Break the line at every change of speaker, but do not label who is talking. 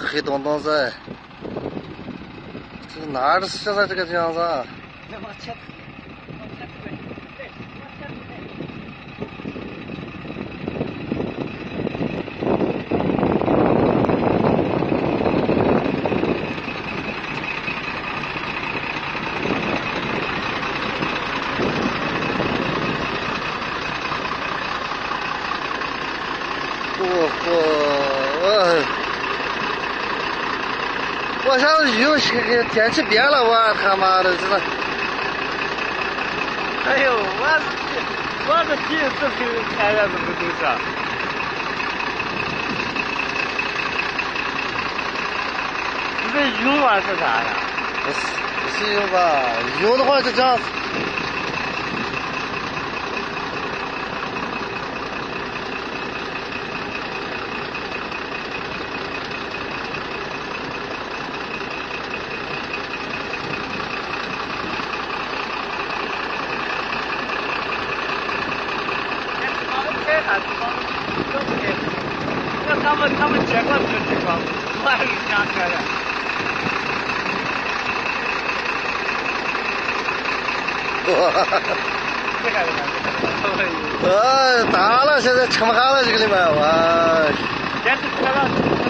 黑洞洞子，这哪是现在这个样子啊？我想有些天气变了，我他妈的真的。
哎呦，我是第一次看见这么东西。这云吗是啥呀？
不是云吧？云的话就这样。
他们见过这个地方，我还是想开的。
打了，现在撑不下了这个里面，我。
先是车了。